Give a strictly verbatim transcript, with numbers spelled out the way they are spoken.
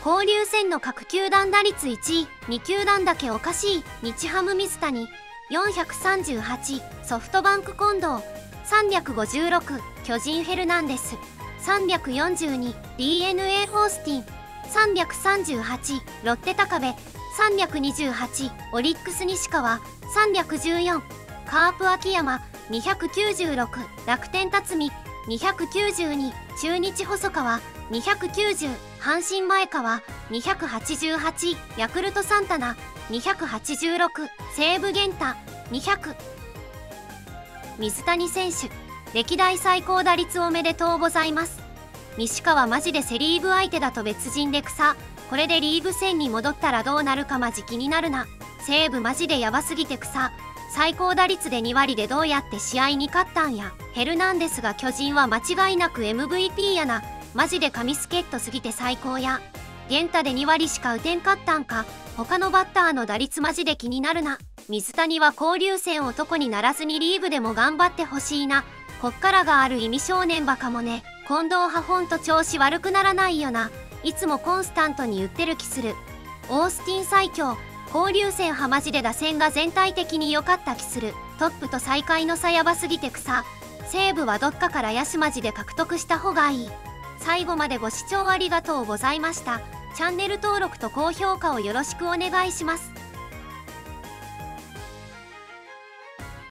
交流戦の各球団打率いちい、に球団だけおかしい。日ハム水谷よんひゃくさんじゅうはち、ソフトバンク近藤さんびゃくごじゅうろく、巨人フェルナンデスさんびゃくよんじゅうに、 ディーエヌエー オースティンさんびゃくさんじゅうはち、ロッテ高部さんびゃくにじゅうはち、オリックス西川さんびゃくじゅうよん、カープ秋山にひゃくきゅうじゅうろく、楽天辰巳にひゃくきゅうじゅうに、中日細川にひゃくきゅうじゅう、阪神前川にひゃくはちじゅうはち、ヤクルトサンタナにひゃくはちじゅうろく、西武源太にひゃく。水谷選手、歴代最高打率おめでとうございます。西川マジでセリーグ相手だと別人で草。これでリーグ戦に戻ったらどうなるかマジ気になるな。西武マジでヤバすぎて草。最高打率でに割でどうやって試合に勝ったんや。ヘルナンデスが巨人は間違いなく エムブイピー やな。マジで神助っ人すぎて最高や。源太でに割しか打てんかったんか。他のバッターの打率マジで気になるな。水谷は交流戦男にならずにリーグでも頑張ってほしいな。こっからがある意味少年バカもね。近藤派ほんと調子悪くならないよな。いつもコンスタントに言ってる気する。オースティン最強。交流戦派マジで打線が全体的に良かった気する。トップと最下位の差やばすぎて草。西武はどっかから野手マジで獲得した方がいい。最後までご視聴ありがとうございました。チャンネル登録と高評価をよろしくお願いします。